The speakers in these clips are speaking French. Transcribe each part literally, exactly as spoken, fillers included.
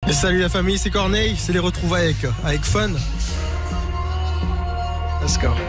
Et salut la famille, c'est Corneille, c'est les retrouvailles avec, avec Fun. Let's go.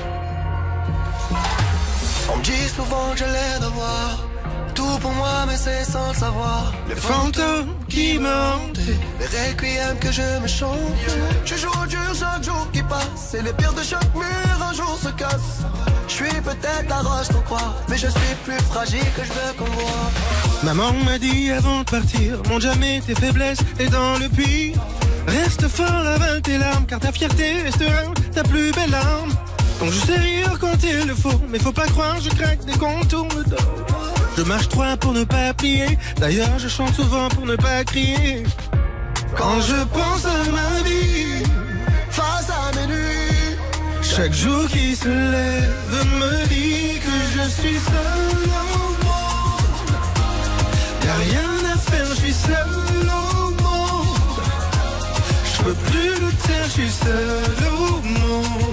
On me dit souvent que j'ai l'air d'avoir tout pour moi, mais c'est sans le savoir. Les fantômes qui me hantent, les requiem que je me chante. Je joue au dur chaque jour qui passe, et les pires de chaque mur un jour se cassent. Je suis peut-être la roche qu'on croit, mais je suis plus fragile que je veux qu'on voit. Maman m'a dit avant de partir, montre jamais tes faiblesses et dans le pire, reste fort, avale tes larmes, car ta fierté restera ta plus belle arme. Donc je sais rire quand il le faut, mais faut pas croire, je craque dès qu'on tourne le dos. Je marche droit pour ne pas plier, d'ailleurs je chante souvent pour ne pas crier. Quand je pense à ma vie, face à mes nuits, chaque jour qui se lève me dit que je suis seul au monde. Y'a rien à faire, je suis seul au monde. Je peux plus le taire, je suis seul au monde.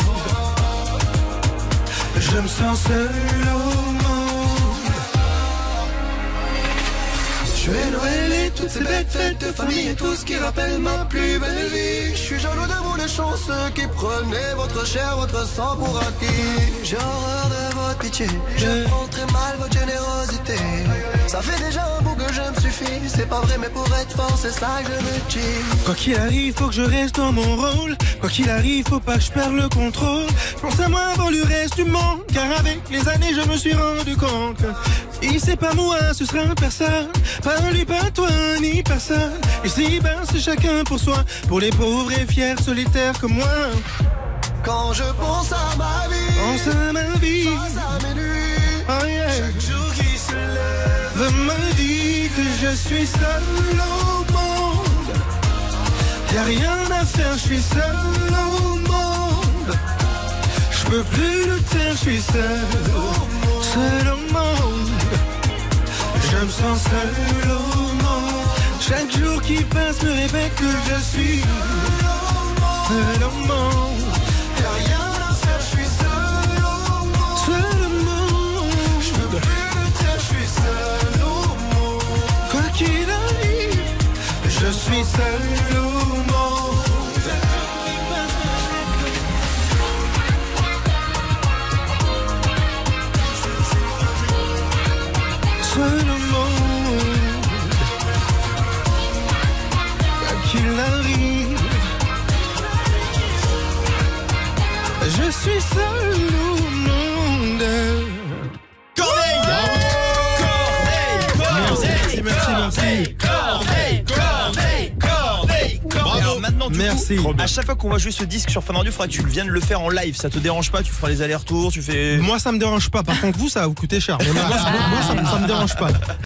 Je me sens seul au monde. Je vais Noël et toutes ces bêtes fêtes de famille et tout ce qui rappelle ma plus belle vie. Je suis jaloux de vous les chanceux qui prenez votre chair, votre sang pour acquis. J'ai horreur de votre pitié, je prends très mal votre générosité. Ça fait déjà un bout que je me suffis, c'est pas vrai mais pour être fort c'est ça que je me dis. Quoi qu'il arrive, faut que je reste dans mon rôle. Quoi qu'il arrive, faut pas que je perde le contrôle. Pense à moi avant le reste du monde, car avec les années je me suis rendu compte que si c'est pas moi, ce sera personne. Pas lui, pas toi, ni personne. Ici, ben c'est chacun pour soi, pour les pauvres et fiers solitaires comme moi. Quand je pense à ma vie, pense à ma vie, pense à mes nuits, oh yeah. Chaque jour qui se lève me dit que je suis seul au monde. Y'a rien à faire, je suis seul au monde. Je peux plus le taire, je suis seul, seul au monde. Je me sens seul au monde. Chaque jour qui passe me répète que je suis seul au monde. Y'a rien à faire, je suis seul au monde. Seul au monde. Je peux plus le taire, je suis seul au monde. Quoi qu'il arrive, je suis seul au monde. Seul au monde. Quoi qu'il arrive, je suis seul au monde. Corneille, Corneille, Merci, merci, merci. Corneille, Corneille, Corneille, Corneille. Alors maintenant, du Merci. coup, à chaque fois qu'on va jouer ce disque sur Fun Radio, il faudra que tu viennes le faire en live. Ça te dérange pas? Tu feras les allers-retours, tu fais. Moi ça me dérange pas, par contre vous ça va vous coûter cher. Mais moi, moi, ça, me- ça me dérange pas.